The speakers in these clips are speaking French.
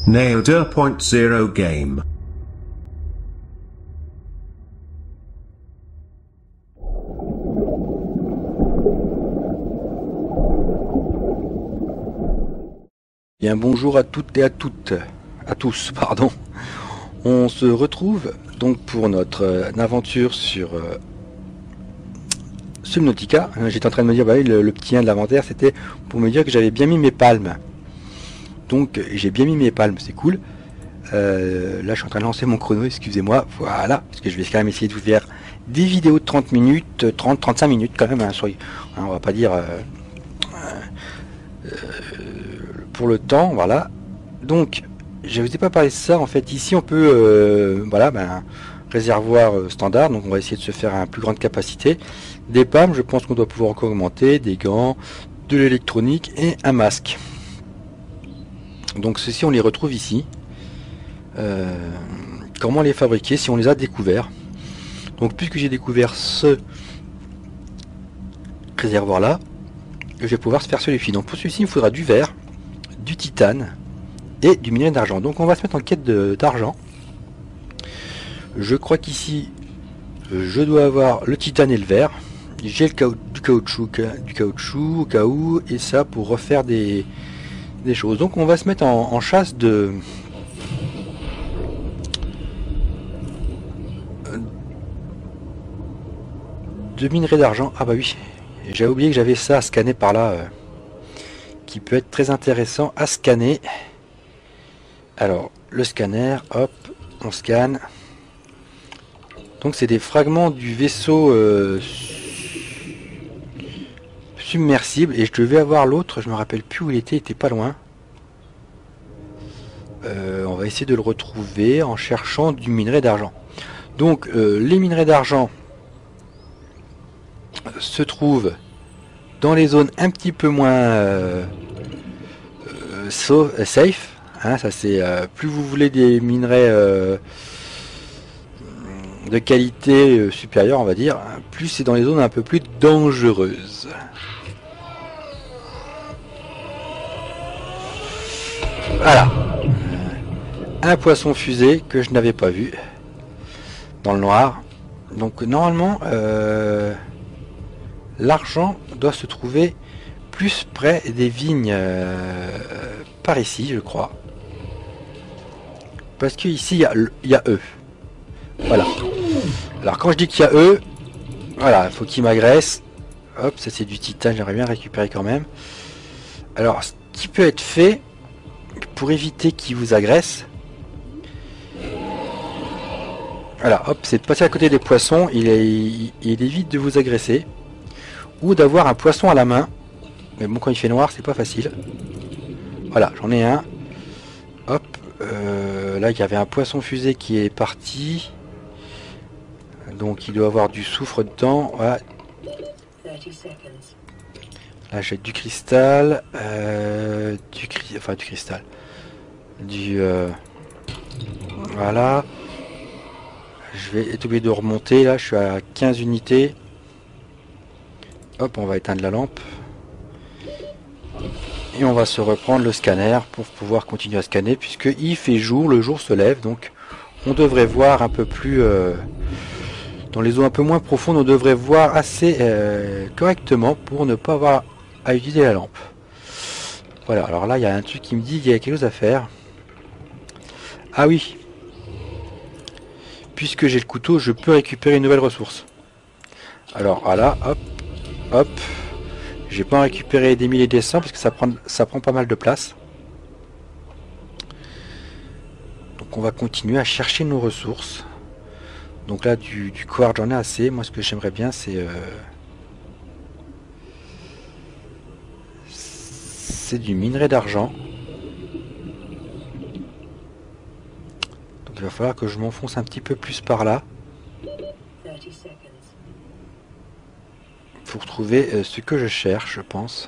Nail 2.0 game. Bien, bonjour à toutes et à tous, pardon. On se retrouve donc pour notre aventure sur Subnautica. J'étais en train de me dire, bah oui, le petit 1 de l'inventaire, c'était pour me dire que j'avais bien mis mes palmes. Donc j'ai bien mis mes palmes, c'est cool. Là je suis en train de lancer mon chrono, excusez-moi, voilà, parce que je vais quand même essayer de vous faire des vidéos de 30 minutes, 30-35 minutes quand même, hein, on va pas dire pour le temps, voilà. Donc je vous ai pas parlé de ça, en fait ici on peut, voilà, réservoir standard, donc on va essayer de se faire à plus grande capacité. Des palmes, je pense qu'on doit pouvoir encore augmenter, des gants, de l'électronique et un masque. Donc ceux-ci on les retrouve ici. Comment les fabriquer si on les a découverts. Donc puisque j'ai découvert ce réservoir là, je vais pouvoir se faire celui-ci. Donc pour celui-ci il me faudra du verre, du titane et du minerai d'argent. Donc on va se mettre en quête d'argent. Je crois qu'ici je dois avoir le titane et le verre. J'ai du caoutchouc au cas où, et ça pour refaire des choses. Donc on va se mettre en chasse de minerai d'argent. Ah bah oui, j'ai oublié que j'avais ça à scanner par là, qui peut être très intéressant à scanner. Alors le scanner, hop, on scanne. Donc c'est des fragments du vaisseau submersible, et je devais avoir l'autre, je me rappelle plus où il était pas loin. On va essayer de le retrouver en cherchant du minerai d'argent. Donc les minerais d'argent se trouvent dans les zones un petit peu moins safe, hein, ça c'est plus vous voulez des minerais de qualité supérieure, on va dire, plus c'est dans les zones un peu plus dangereuses. Voilà, un poisson fusée que je n'avais pas vu dans le noir. Donc normalement l'argent doit se trouver plus près des vignes par ici, je crois. Parce que ici il y a eux. Voilà. Alors quand je dis qu'il y a eux, voilà, il faut qu'ils m'agressent. Hop, ça c'est du titane, j'aimerais bien récupérer quand même. Alors ce qui peut être fait pour éviter qu'ils vous agressent, voilà, hop, c'est de passer à côté des poissons, il évite de vous agresser. Ou d'avoir un poisson à la main. Mais bon, quand il fait noir, c'est pas facile. Voilà, j'en ai un. Hop, là il y avait un poisson fusée qui est parti. Donc il doit avoir du soufre dedans. Voilà. Là j'ai du cristal. Du cristal. Voilà. Je vais être obligé de remonter. Là je suis à 15 unités. Hop, on va éteindre la lampe. Et on va se reprendre le scanner pour pouvoir continuer à scanner, puisque il fait jour, le jour se lève, donc on devrait voir un peu plus dans les eaux un peu moins profondes, on devrait voir assez correctement pour ne pas avoir à utiliser la lampe. Voilà, alors là il y a un truc qui me dit qu'il y a quelque chose à faire. Ah oui, puisque j'ai le couteau, je peux récupérer une nouvelle ressource. Alors voilà, hop, hop. J'ai pas récupéré des milliers et des cents parce que ça prend pas mal de place. Donc on va continuer à chercher nos ressources. Donc là du quartz j'en ai assez. Moi ce que j'aimerais bien c'est du minerai d'argent. Donc il va falloir que je m'enfonce un petit peu plus par là pour trouver ce que je cherche, je pense.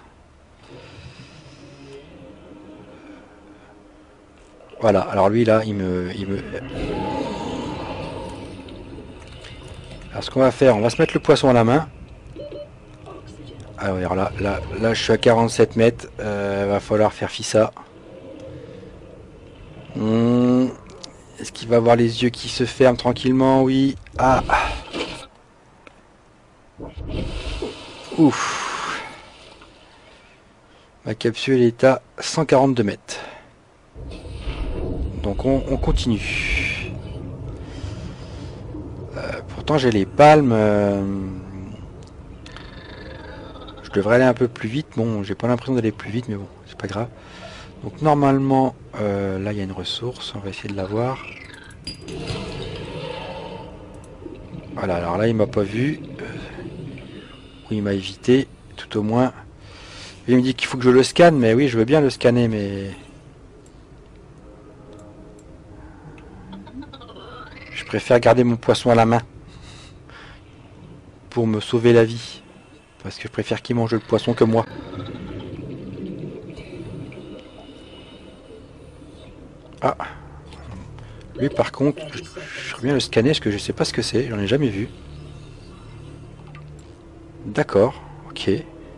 Voilà, alors lui là, il me... Alors ce qu'on va faire, on va se mettre le poisson à la main. Alors là je suis à 47 mètres, va falloir faire fi ça. Est-ce qu'il va avoir les yeux qui se ferment tranquillement? Oui. Ah. Ouf. Ma capsule est à 142 mètres. Donc on continue. Pourtant j'ai les palmes. Je devrais aller un peu plus vite. Bon, j'ai pas l'impression d'aller plus vite, mais bon, c'est pas grave. Donc normalement, là il y a une ressource. On va essayer de la voir. Voilà, alors là il m'a pas vu. Oui, il m'a évité, tout au moins. Il me dit qu'il faut que je le scanne, mais oui, je veux bien le scanner, mais... Je préfère garder mon poisson à la main. Pour me sauver la vie. Parce que je préfère qu'il mange le poisson que moi. Ah. Lui, par contre, je veux bien le scanner, parce que je sais pas ce que c'est, j'en ai jamais vu. D'accord, ok.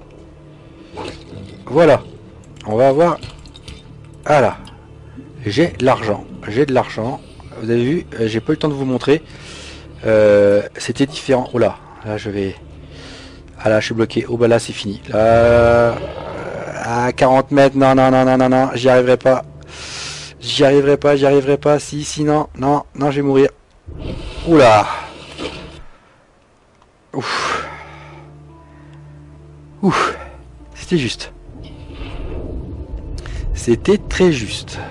Voilà. On va avoir... Ah là. J'ai de l'argent. J'ai de l'argent. Vous avez vu, j'ai pas eu le temps de vous montrer. C'était différent. Oh là, là je vais... Ah là, je suis bloqué. Oh bah là, c'est fini. Là... à 40 mètres. Non, non, non, non, non, non. J'y arriverai pas. J'y arriverai pas, j'y arriverai pas. Si, si, non, non, non, je vais mourir. Oula. Ouf. Ouf. C'était juste. C'était très juste.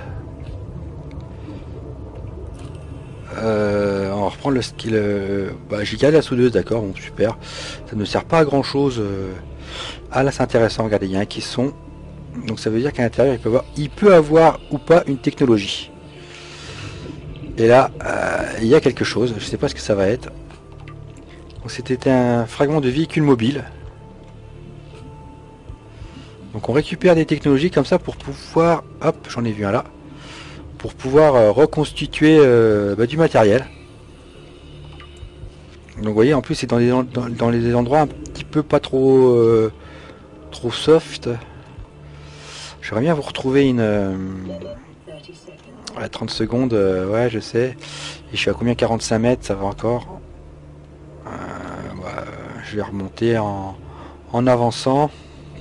On va reprendre le skill. Bah, j'ai gardé la soudeuse, d'accord, bon, super. Ça ne sert pas à grand chose. Ah là, c'est intéressant. Regardez, il y a un caisson. Donc ça veut dire qu'à l'intérieur, il peut avoir ou pas une technologie. Et là, il y a quelque chose. Je sais pas ce que ça va être. C'était un fragment de véhicule mobile. Donc on récupère des technologies comme ça pour pouvoir... Hop, j'en ai vu un là. Pour pouvoir reconstituer du matériel. Donc vous voyez, en plus c'est dans les endroits un petit peu pas trop trop soft. J'aimerais bien vous retrouver une... ouais, 30 secondes, ouais je sais. Et je suis à combien? 45 mètres, ça va encore. Je vais remonter en avançant.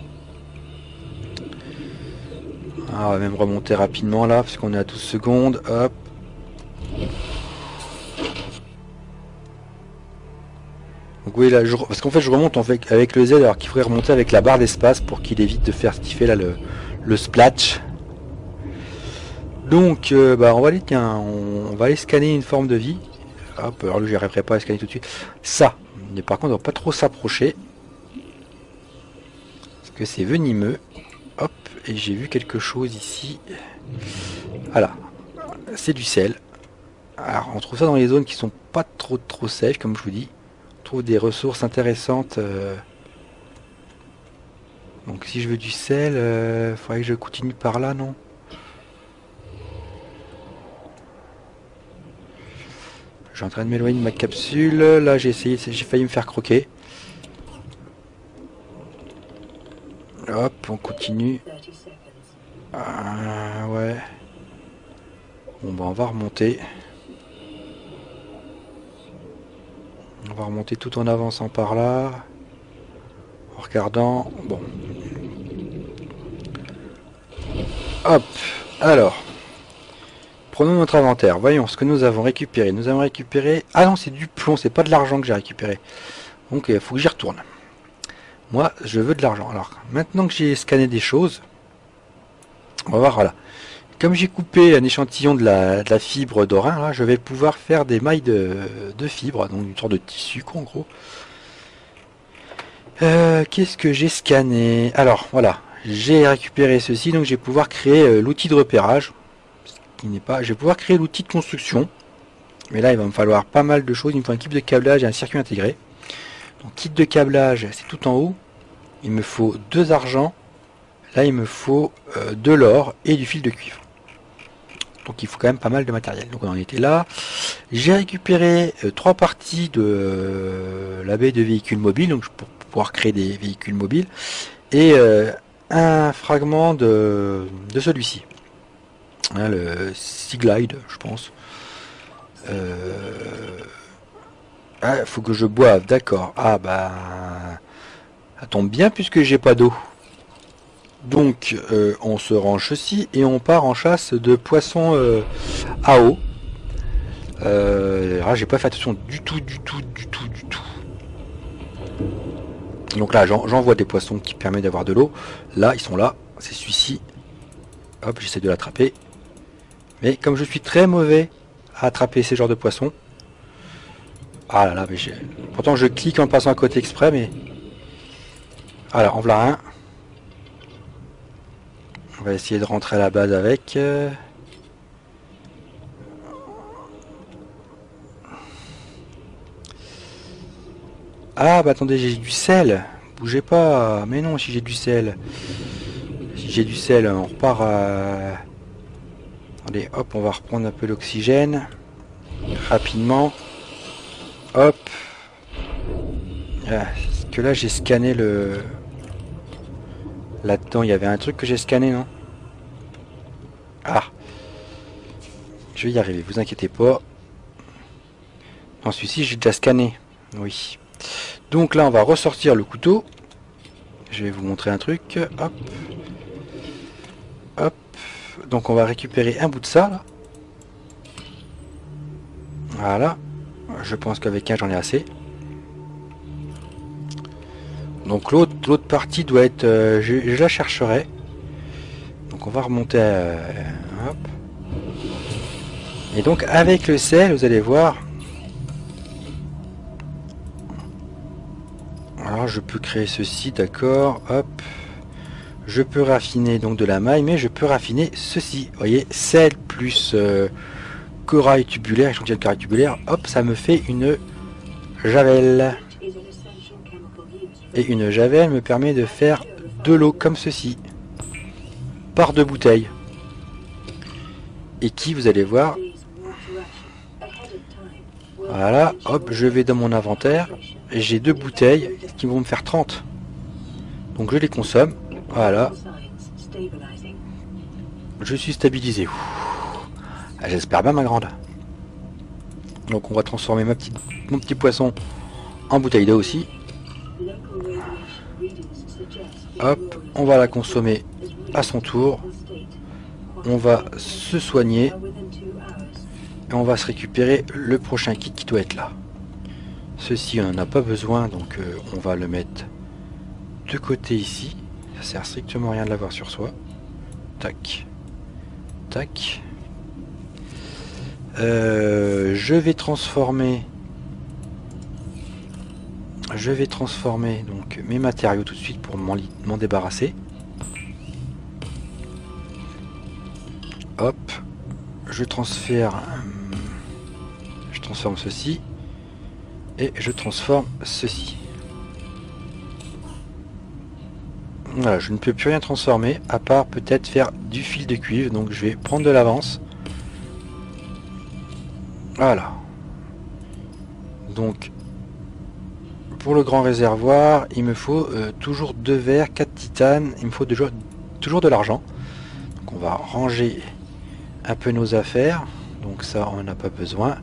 Ah, on va même remonter rapidement là, parce qu'on est à 12 secondes. Hop. Donc oui, là, parce qu'en fait je remonte avec le Z, alors qu'il faudrait remonter avec la barre d'espace pour qu'il évite de faire ce qu'il fait là, le splash. Donc bah on va aller, tiens, on va aller scanner une forme de vie. Hop, alors lui j'y arriverai pas à scanner tout de suite. Ça, mais par contre on va pas trop s'approcher. Parce que c'est venimeux. Hop, et j'ai vu quelque chose ici. Voilà, c'est du sel. Alors on trouve ça dans les zones qui sont pas trop safe, comme je vous dis. On trouve des ressources intéressantes. Donc si je veux du sel, faudrait que je continue par là, non? Je suis en train de m'éloigner de ma capsule. Là j'ai failli me faire croquer. Hop, on continue. Ouais. Bon bah on va remonter. On va remonter tout en avançant par là. En regardant. Bon. Hop. Alors. Prenons notre inventaire. Voyons ce que nous avons récupéré. Nous avons récupéré... Ah non, c'est du plomb. C'est pas de l'argent que j'ai récupéré. Donc il faut que j'y retourne. Moi, je veux de l'argent. Alors, maintenant que j'ai scanné des choses, on va voir, voilà. Comme j'ai coupé un échantillon de la fibre d'orin, là, je vais pouvoir faire des mailles de fibre, donc une sorte de tissu, quoi, en gros. Qu'est-ce que j'ai scanné? Alors, voilà. J'ai récupéré ceci, donc je vais pouvoir créer l'outil de repérage. Qui n'est pas... Je vais pouvoir créer l'outil de construction. Mais là, il va me falloir pas mal de choses. Il me faut un kit de câblage et un circuit intégré. Donc kit de câblage, c'est tout en haut. Il me faut 2 argent. Là, il me faut de l'or et du fil de cuivre. Donc il faut quand même pas mal de matériel. Donc on en était là. J'ai récupéré 3 parties de la baie de véhicules mobiles, donc pour pouvoir créer des véhicules mobiles. Et un fragment de celui-ci. Hein, le Sea Glide, je pense. Ah, faut que je boive, d'accord. Ah bah, ça tombe bien puisque j'ai pas d'eau. Donc, on se range ceci et on part en chasse de poissons à eau. J'ai pas fait attention du tout. Donc là, j'envoie des poissons qui permettent d'avoir de l'eau. Là, ils sont là. C'est celui-ci. Hop, j'essaie de l'attraper. Mais comme je suis très mauvais à attraper ces genres de poissons. Ah là là, mais pourtant je clique en passant à côté exprès, mais... Alors, en voilà un. On va essayer de rentrer à la base avec. Ah bah attendez, j'ai du sel. Bougez pas. Mais non, si j'ai du sel. Si j'ai du sel, on repart à... Allez, hop, on va reprendre un peu d'oxygène. Rapidement. Hop. Ah, parce que là, j'ai scanné le... Là-dedans, il y avait un truc que j'ai scanné, non? Ah. Je vais y arriver, vous inquiétez pas. Non, celui-ci, j'ai déjà scanné. Oui. Donc là, on va ressortir le couteau. Je vais vous montrer un truc. Hop. Hop. Donc on va récupérer un bout de ça, là. Voilà. Je pense qu'avec un, j'en ai assez. Donc l'autre partie doit être... je la chercherai. Donc on va remonter... hop. Et donc avec le sel, vous allez voir... Alors je peux créer ceci, d'accord. Hop. Je peux raffiner donc de la maille, mais je peux raffiner ceci. Vous voyez, sel plus corail tubulaire, échantillon de corail tubulaire. Hop, ça me fait une javel. Et une javel me permet de faire de l'eau comme ceci. Par 2 bouteilles. Et qui, vous allez voir... Voilà, hop, je vais dans mon inventaire. Et j'ai 2 bouteilles qui vont me faire 30. Donc je les consomme. Voilà. Je suis stabilisé. Ah, j'espère bien ma grande. Donc on va transformer mon petit poisson en bouteille d'eau aussi. Hop, on va la consommer à son tour. On va se soigner. Et on va se récupérer le prochain kit qui doit être là. Ceci, on n'en a pas besoin, donc on va le mettre de côté ici. Ça sert strictement à rien de l'avoir sur soi. Tac. Tac. Je vais transformer donc mes matériaux tout de suite pour m'en débarrasser. Hop. Je transforme ceci. Et je transforme ceci. Voilà, je ne peux plus rien transformer, à part peut-être faire du fil de cuivre. Donc je vais prendre de l'avance. Voilà. Donc, pour le grand réservoir, il me faut toujours 2 verres, 4 titanes. Il me faut toujours de l'argent. Donc on va ranger un peu nos affaires. Donc ça, on n'en a pas besoin.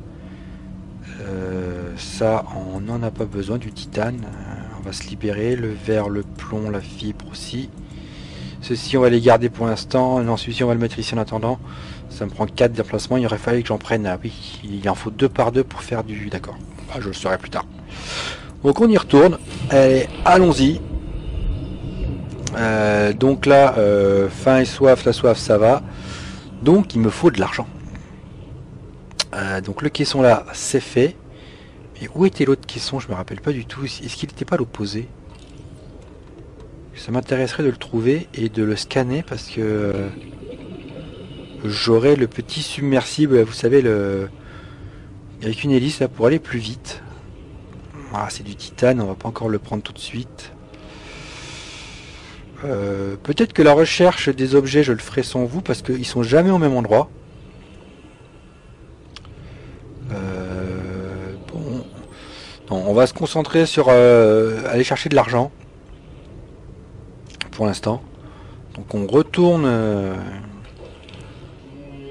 Ça, on n'en a pas besoin du titane. On va se libérer. Le verre, le plomb, la fibre aussi. Ceci, on va les garder pour l'instant. Non, celui-ci, on va le mettre ici en attendant. Ça me prend 4 déplacements. Il aurait fallu que j'en prenne. Ah oui, il en faut 2 par 2 pour faire du... D'accord. Ah, je le saurai plus tard. Donc, on y retourne. Allez, allons-y. Donc là, faim et soif. La soif, ça va. Donc, il me faut de l'argent. Donc, le caisson là, c'est fait. Mais où était l'autre caisson? Je me rappelle pas du tout. Est-ce qu'il n'était pas à l'opposé? Ça m'intéresserait de le trouver et de le scanner parce que j'aurai le petit submersible, vous savez, avec une hélice là pour aller plus vite. Ah, c'est du titane, on va pas encore le prendre tout de suite. Peut-être que la recherche des objets, je le ferai sans vous parce qu'ils sont jamais au même endroit. Bon, non, on va se concentrer sur aller chercher de l'argent. Pour l'instant. Donc on retourne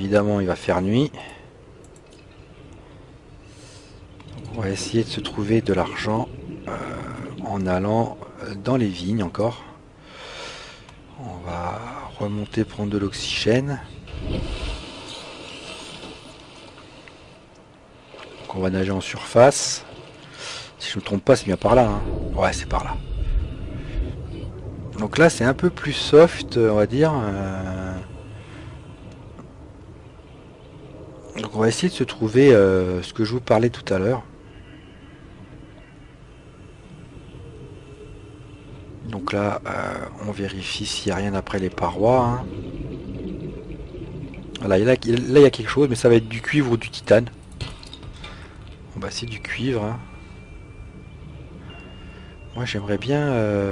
évidemment il va faire nuit. On va essayer de se trouver de l'argent en allant dans les vignes encore. On va remonter prendre de l'oxygène. Donc on va nager en surface. Si je ne me trompe pas, c'est bien par là. Hein. Ouais, c'est par là. Donc là, c'est un peu plus soft, on va dire. Donc on va essayer de se trouver ce que je vous parlais tout à l'heure. Donc là, on vérifie s'il n'y a rien après les parois. Hein. Voilà, là, il y a quelque chose, mais ça va être du cuivre ou du titane. Bon bah c'est du cuivre. Hein. Moi j'aimerais bien...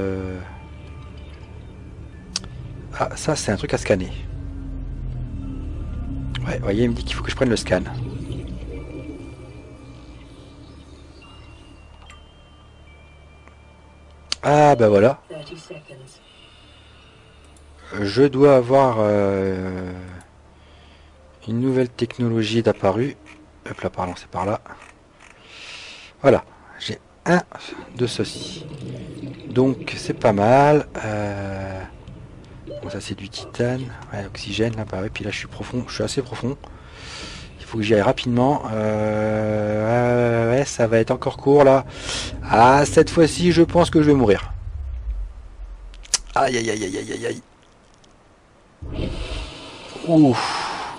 Ah, ça c'est un truc à scanner. Ouais, vous voyez, il me dit qu'il faut que je prenne le scan. Ah bah voilà. Je dois avoir une nouvelle technologie d'apparu. Hop là, pardon, c'est par là. Voilà, j'ai un de ceux-ci. Donc c'est pas mal. Bon, ça c'est du titane. Ouais, oxygène là, pareil. Puis là je suis profond, je suis assez profond. Il faut que j'y aille rapidement. Ouais, ça va être encore court là. Ah, cette fois-ci, je pense que je vais mourir. Aïe, aïe, aïe, aïe, aïe, aïe. Ouf.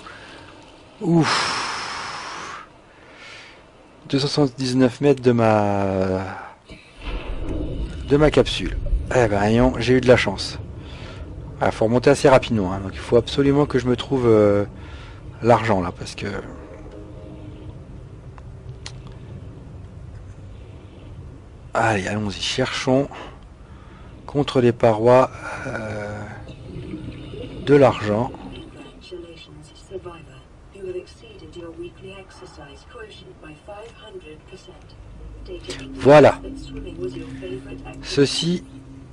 Ouf. 279 mètres de ma capsule. Eh ben, j'ai eu de la chance. Il faut remonter assez rapidement. Hein, donc il faut absolument que je me trouve l'argent là, parce que... Allez, allons-y, cherchons contre les parois de l'argent. Voilà. Ceci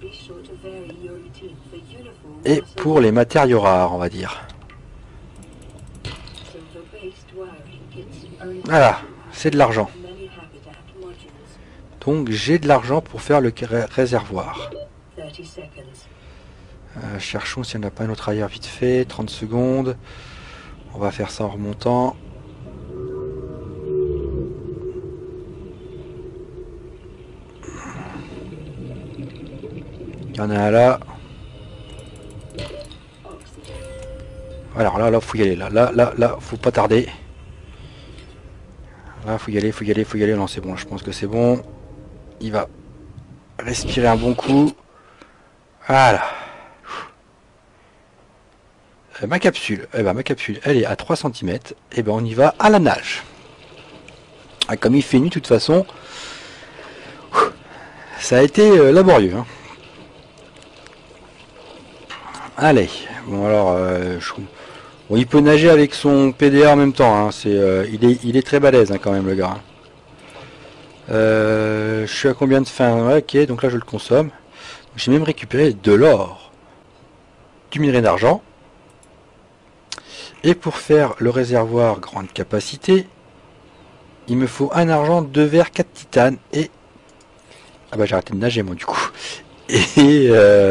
est pour les matériaux rares, on va dire. Voilà, c'est de l'argent. Donc j'ai de l'argent pour faire le réservoir. Cherchons s'il n'y en a pas un autre ailleurs vite fait. 30 secondes. On va faire ça en remontant. Il y en a un là. Alors là, faut y aller. Là, faut pas tarder. Là, faut y aller. Non, c'est bon, je pense que c'est bon. Il va respirer un bon coup. Voilà. Ma capsule, elle est à 3 cm. Et ben on y va à la nage. Ah, comme il fait nuit de toute façon, ça a été laborieux. Hein. Allez, bon alors, bon, il peut nager avec son PDA en même temps. Hein. Il est très balèze hein, quand même le gars. Je suis à combien de faim? Ouais, ok, donc là je le consomme. J'ai même récupéré de l'or, du minerai d'argent. Et pour faire le réservoir grande capacité, il me faut un argent, 2 verres, 4 titanes et... Ah bah j'ai arrêté de nager moi du coup. Et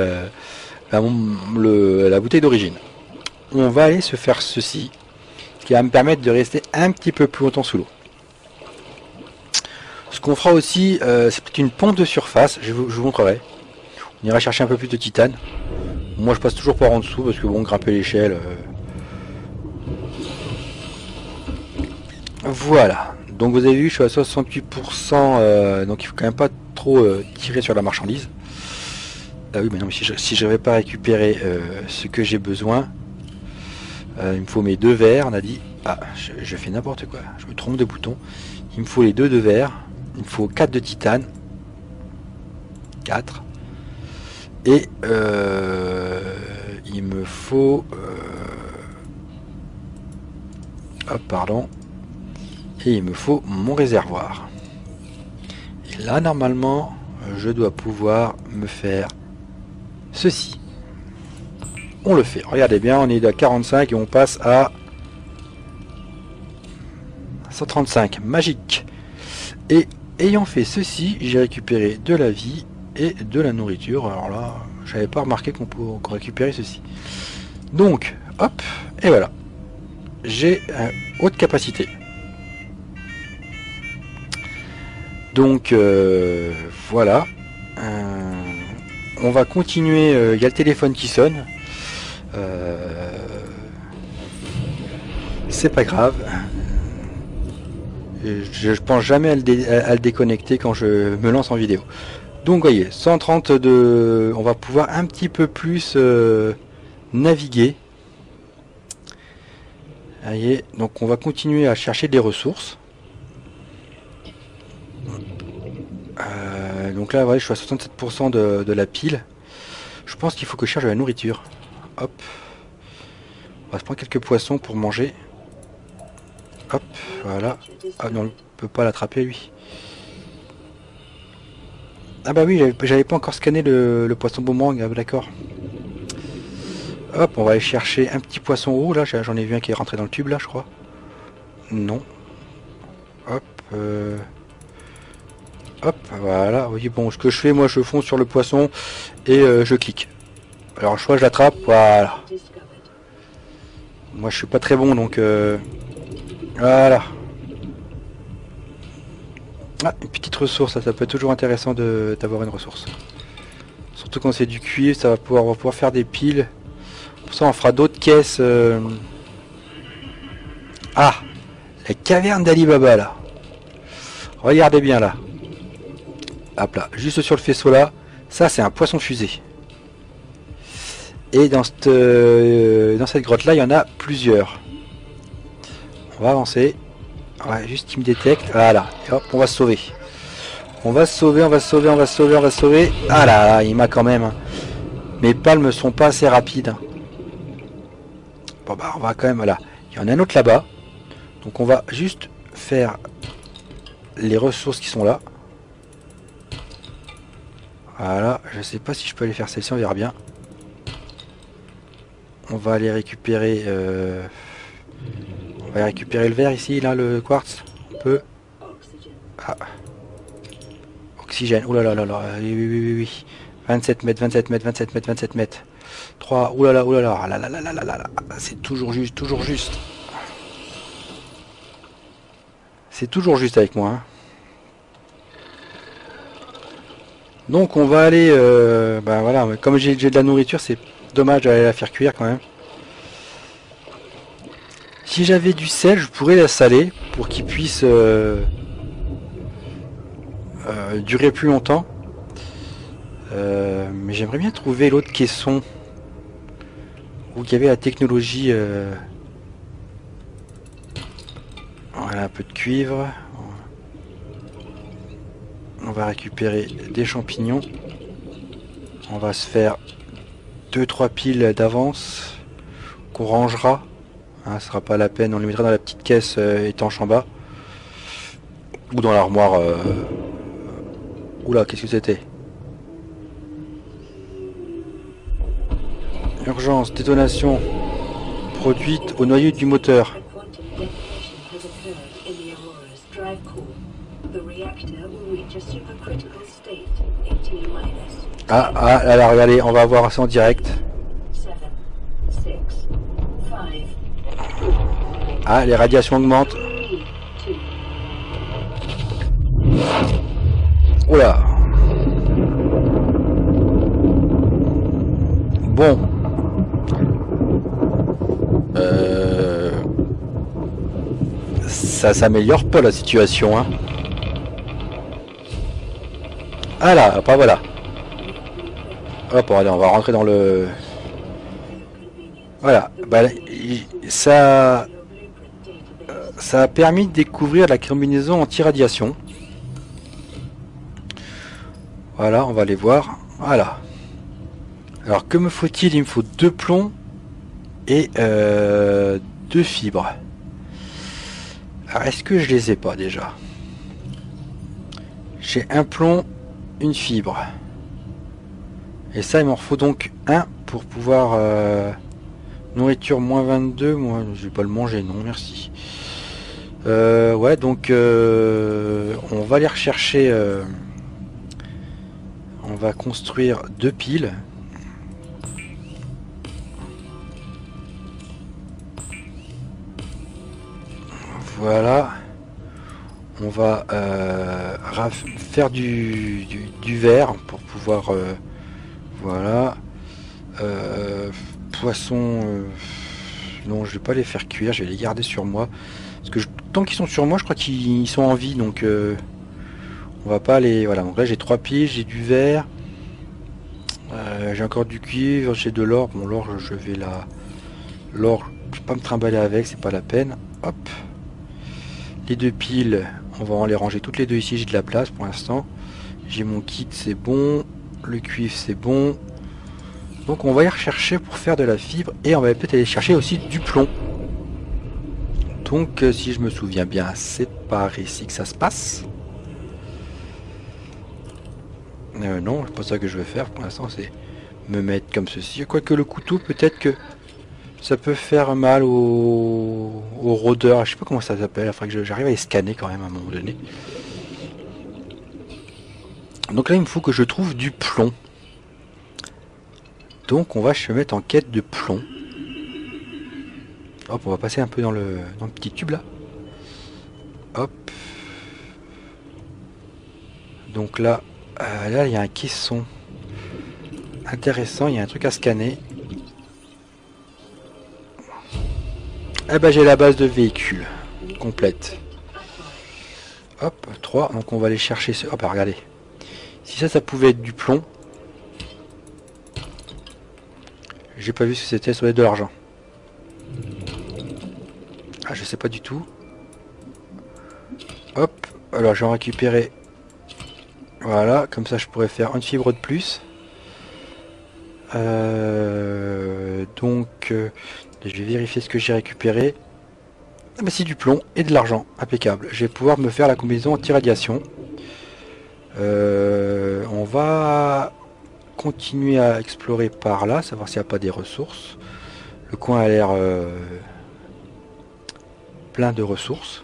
la bouteille d'origine. On va aller se faire ceci, qui va me permettre de rester un petit peu plus longtemps sous l'eau. Ce qu'on fera aussi, c'est peut-être une pompe de surface, je vous montrerai. On ira chercher un peu plus de titane. Moi je passe toujours par en dessous parce que bon, grimper l'échelle... Voilà, donc vous avez vu, je suis à 68%, donc il faut quand même pas trop tirer sur la marchandise. Ah oui, mais non, mais si je n'avais pas récupéré ce que j'ai besoin, il me faut mes 2 verres, on a dit. Ah, je fais n'importe quoi, je me trompe de bouton. Il me faut les 2 verres, il me faut 4 de titane. 4. Et il me faut... hop, pardon. Et il me faut mon réservoir. Et là, normalement, je dois pouvoir me faire ceci. On le fait. Regardez bien, on est à 45 et on passe à 135, magique. Et ayant fait ceci, j'ai récupéré de la vie et de la nourriture. Alors là, j'avais pas remarqué qu'on récupérait ceci. Donc, hop, et voilà. J'ai haute capacité. Donc, voilà. On va continuer. Il y a le téléphone qui sonne. C'est pas grave. Je pense jamais à le déconnecter quand je me lance en vidéo. Donc, voyez, 132. On va pouvoir un petit peu plus naviguer. Voyez, donc on va continuer à chercher des ressources. Donc là, ouais, je suis à 67% de la pile. Je pense qu'il faut que je cherche de la nourriture. Hop. On va se prendre quelques poissons pour manger. Hop, voilà. Ah non, on ne peut pas l'attraper lui. Ah bah oui, j'avais pas encore scanné le poisson boomerang, ah, d'accord. Hop, on va aller chercher un petit poisson roux. Là, j'en ai vu un qui est rentré dans le tube, là, je crois. Non. Hop. Hop, voilà. Oui, bon, ce que je fais, moi, je fonce sur le poisson et je clique. Alors, soit je l'attrape, voilà. Moi, je suis pas très bon, donc... voilà. Ah, une petite ressource, ça peut être toujours intéressant d'avoir une ressource. Surtout quand c'est du cuivre, on va pouvoir faire des piles. Pour ça, on fera d'autres caisses. Ah, la caverne d'Ali Baba, là. Regardez bien, là. Hop là, juste sur le faisceau, là. Ça, c'est un poisson fusée. Et dans cette grotte-là, il y en a plusieurs. On va avancer. Ouais, juste qu'il me détecte. Voilà. Et hop, on va se sauver. On va se sauver, on va se sauver, on va se sauver, on va se sauver. Ah là là, il m'a quand même. Mes palmes sont pas assez rapides. Bon bah on va quand même, voilà. Il y en a un autre là-bas. Donc on va juste faire les ressources qui sont là. Voilà, je sais pas si je peux aller faire celle-ci, on verra bien. On va aller récupérer on va récupérer le verre ici, là, le quartz. On peut. Ah. Oxygène, oulala, oui. 27 mètres, 27 mètres, 27 mètres, 27 mètres. 3, oulala, c'est toujours juste, toujours juste. C'est toujours juste avec moi. Hein. Donc on va aller, ben voilà, comme j'ai de la nourriture, c'est dommage d'aller la faire cuire quand même. Si j'avais du sel, je pourrais la saler pour qu'il puisse durer plus longtemps. Mais j'aimerais bien trouver l'autre caisson où il y avait la technologie. Voilà, un peu de cuivre. On va récupérer des champignons. On va se faire 2-3 piles d'avance qu'on rangera. Hein, ce sera pas la peine, on les mettra dans la petite caisse étanche en bas. Ou dans l'armoire. Oula, qu'est-ce que c'était? Urgence, détonation produite au noyau du moteur. Là, regardez, on va voir ça en direct. Ah, les radiations augmentent. Oula. Bon. Ça s'améliore pas la situation, hein. Ah là, pas voilà. Hop, allez, on va rentrer dans le... Voilà, bah, ça a permis de découvrir la combinaison anti-radiation. Voilà, on va aller voir. Voilà. Alors, que me faut-il? Il me faut 2 plombs et 2 fibres. Alors, est-ce que je les ai pas déjà? J'ai un plomb, une fibre. Et ça, il m'en faut donc un pour pouvoir... nourriture moins 22, moi je vais pas le manger, non merci. Ouais, donc on va aller rechercher. On va construire 2 piles. Voilà. On va faire du verre pour pouvoir... voilà. Poissons... non, je vais pas les faire cuire, je vais les garder sur moi. Parce que tant qu'ils sont sur moi, je crois qu'ils sont en vie, donc... on va pas les... Voilà, donc là j'ai 3 piles, j'ai du verre. J'ai encore du cuivre, j'ai de l'or. Bon, l'or, je vais la... L'or, je vais pas me trimballer avec, c'est pas la peine. Hop. Les 2 piles, on va en les ranger toutes les 2 ici, j'ai de la place pour l'instant. J'ai mon kit, c'est bon. Le cuivre, c'est bon. Donc on va y rechercher pour faire de la fibre. Et on va peut-être aller chercher aussi du plomb. Donc si je me souviens bien, c'est par ici que ça se passe. Non, c'est pas ça que je vais faire pour l'instant, c'est me mettre comme ceci. Quoique le couteau, peut-être que ça peut faire mal aux rôdeurs. Je sais pas comment ça s'appelle. Il faudrait que j'arrive à les scanner quand même à un moment donné. Donc là, il me faut que je trouve du plomb. Donc on va se mettre en quête de plomb. Hop, on va passer un peu dans le petit tube là. Hop. Donc là, là il y a un caisson intéressant. Il y a un truc à scanner. Eh ben j'ai la base de véhicule complète. Hop, 3. Donc on va aller chercher ce... Hop, regardez. Si ça pouvait être du plomb. J'ai pas vu ce que c'était, ça doit être de l'argent. Ah, je sais pas du tout. Hop, alors j'en récupérer. Voilà, comme ça je pourrais faire une fibre de plus. Donc, je vais vérifier ce que j'ai récupéré. Ah bah c'est du plomb et de l'argent, impeccable. Je vais pouvoir me faire la combinaison anti-radiation. On va continuer à explorer par là, savoir s'il n'y a pas des ressources. Le coin a l'air plein de ressources.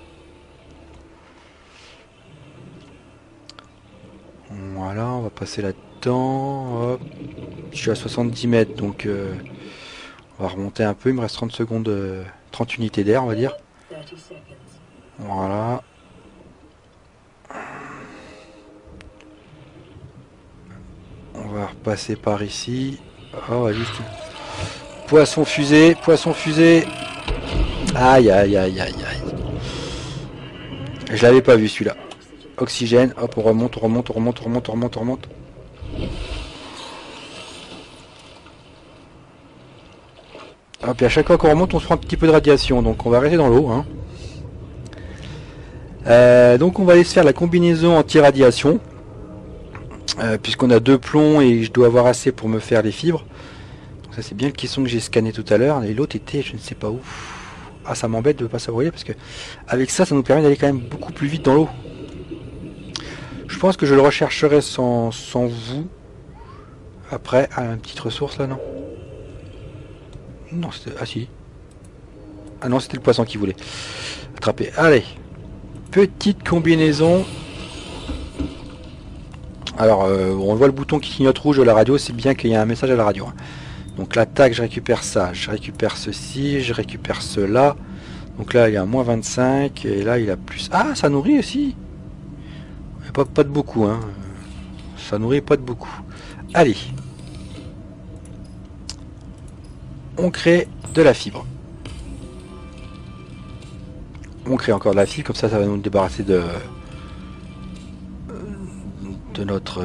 Voilà, on va passer là-dedans. Hop. Je suis à 70 mètres, donc on va remonter un peu. Il me reste 30 secondes, 30 unités d'air, on va dire. Voilà. On va repasser par ici. Oh, juste... Poisson fusée, poisson fusée. Aïe, aïe, aïe, aïe, aïe. Je l'avais pas vu celui-là. Oxygène, hop, on remonte, on remonte, on remonte, on remonte, on remonte, on remonte. Hop, et à chaque fois qu'on remonte, on se prend un petit peu de radiation. Donc on va rester dans l'eau. Hein. Donc on va aller se faire la combinaison anti-radiation. Puisqu'on a 2 plombs et je dois avoir assez pour me faire les fibres. Donc ça c'est bien le caisson que j'ai scanné tout à l'heure. Et l'autre était je ne sais pas où. Ah, ça m'embête de ne pas savoir parce que avec ça, ça nous permet d'aller quand même beaucoup plus vite dans l'eau. Je pense que je le rechercherai sans vous. Après, une petite ressource là, non? Non, c'était... Ah si. Ah non, c'était le poisson qui voulait attraper. Allez. Petite combinaison. Alors, on voit le bouton qui clignote rouge de la radio, c'est bien qu'il y a un message à la radio. Donc là, tac, je récupère ça, je récupère ceci, je récupère cela. Donc là, il y a moins 25, et là, il a plus... Ah, ça nourrit aussi. Pas de beaucoup, hein. Ça nourrit pas de beaucoup. Allez. On crée de la fibre. On crée encore de la fibre, comme ça, ça va nous débarrasser de notre...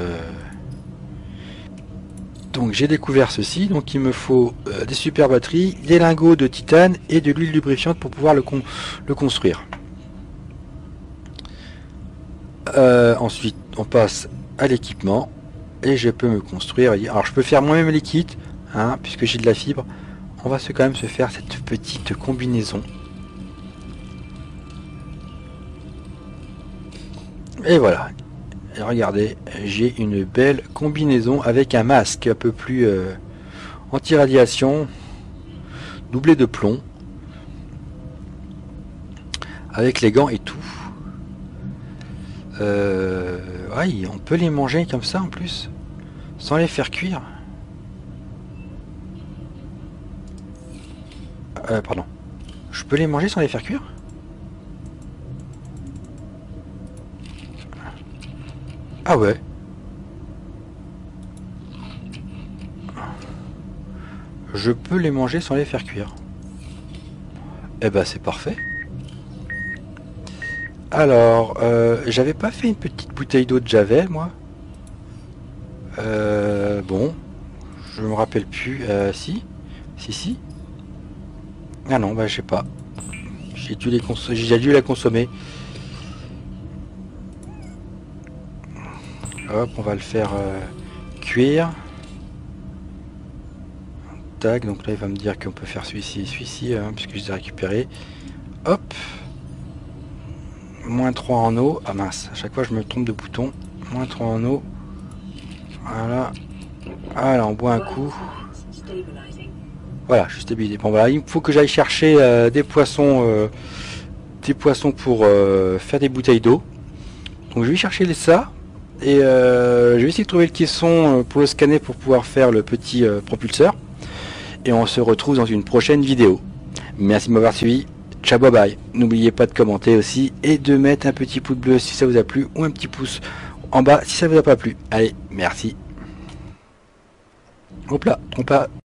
Donc j'ai découvert ceci, donc il me faut des super batteries, des lingots de titane et de l'huile lubrifiante pour pouvoir le construire. Ensuite on passe à l'équipement et je peux me construire. Alors je peux faire moi-même les kits, hein, puisque j'ai de la fibre. On va quand même se faire cette petite combinaison. Et voilà. Et regardez, j'ai une belle combinaison avec un masque un peu plus anti-radiation, doublé de plomb. avec les gants et tout. Ouais, on peut les manger comme ça en plus, sans les faire cuire. Pardon. Je peux les manger sans les faire cuire? Ah ouais. Je peux les manger sans les faire cuire. Eh ben c'est parfait. Alors, j'avais pas fait une petite bouteille d'eau de Javel, moi. Bon, je me rappelle plus. Si. Ah non, bah je sais pas. J'ai dû la consommer. Hop, on va le faire cuire. Tac, donc là il va me dire qu'on peut faire celui-ci, hein, puisque je les ai récupérés. Hop. -3 en eau. Ah mince, à chaque fois je me trompe de bouton. -3 en eau. Voilà. Voilà, on boit un coup. Voilà, je suis stabilisé. Bon voilà, il faut que j'aille chercher des poissons pour faire des bouteilles d'eau. Donc je vais chercher ça. Et je vais essayer de trouver le caisson pour le scanner pour pouvoir faire le petit propulseur. Et on se retrouve dans une prochaine vidéo. Merci de m'avoir suivi. Ciao, bye bye. N'oubliez pas de commenter aussi et de mettre un petit pouce bleu si ça vous a plu ou un petit pouce en bas si ça vous a pas plu. Allez, merci. Hop là, trompe pas.